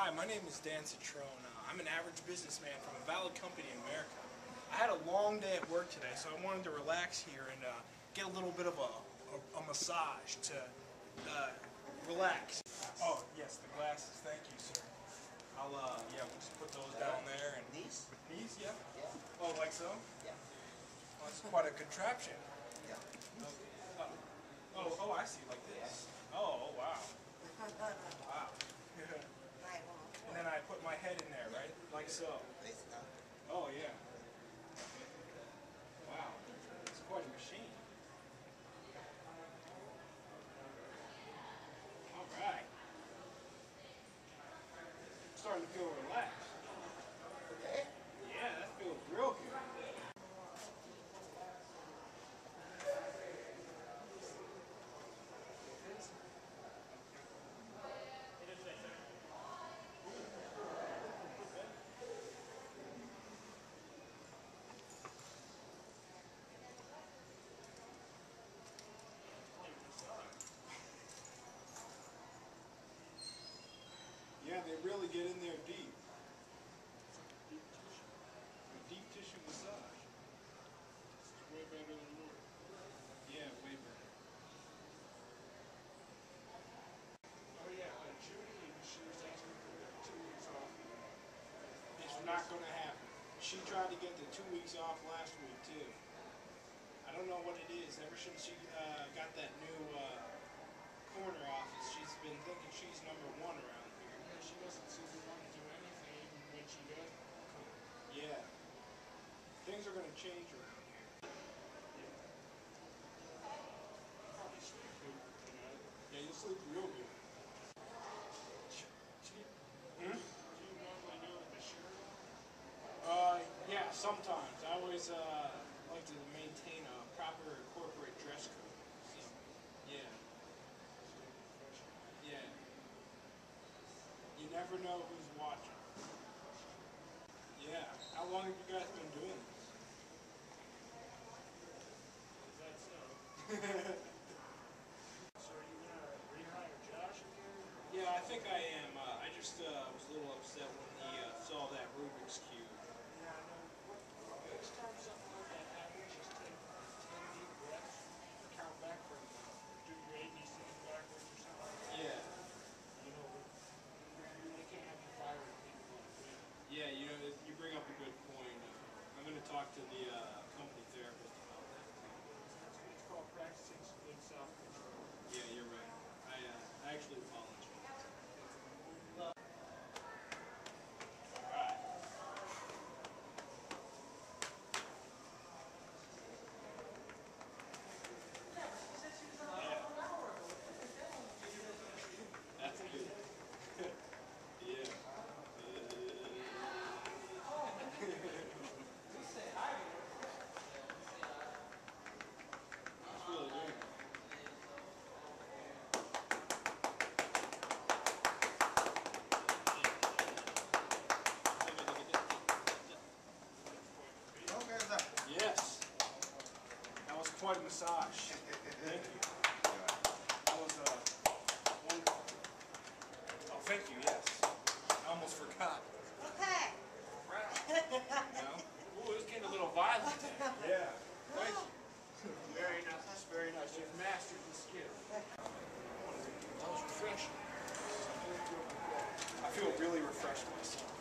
Hi, my name is Dan Citrone. I'm an average businessman from a valid company in America. I had a long day at work today, so I wanted to relax here and get a little bit of a massage to relax. Oh, yes, the glasses. Thank you, sir. I'll, yeah, we'll just put those down there. And These? These, yeah. Yeah. Oh, like so? Yeah. Well, that's quite a contraption. Yeah. Okay. Oh, I see, like this. Oh, wow. Wow. And then I put my head in there, right? Like so. Oh, yeah. Wow. It's quite a machine. All right. I'm starting to feel relaxed. Okay. Yeah, that feels real good. Yeah, they really get in there deep. A deep tissue massage. It's way better than yours. Yeah, way better. Oh yeah, Judy, she was asking for 2 weeks off. It's not going to happen. She tried to get the 2 weeks off last week too. I don't know what it is. Ever since she got that new corner office, she's been thinking she's #1 around here. Yeah, she doesn't seem to want to do anything even when she does. Yeah. Things are going to change around here. Probably sleep good tonight. Yeah, you'll sleep real good. Do you normally do it with the shirt on? Yeah, sometimes. I always like to maintain a proper corporate dress code. So, yeah. Yeah. You never know who's watching. Yeah. How long have you guys been doing this? Is that so? So are you going to rehire Josh again? Yeah, I think I am. I just was a little upset when he saw that Rubik's Cube. Yeah, I know. Next time something like that happens, just take 10 deep breaths, count back from, do your ABCs backwards or something. Yeah. You know, they can't have you fired people like that. Yeah, you know, you bring up a good point. I'm going to talk to the company therapist about that. It's called practicing good self-control. Yeah, you're right. I actually apologize. That's good. Yeah. That's really good. Yes. That was quite a massage. Thank you. That was wonderful. Oh, thank you, yes. I almost forgot. Okay. No? Ooh, this getting a little violent. Yeah. Thank you. Very nice, very nice. You've mastered the skill. That was refreshing. I feel really refreshed myself.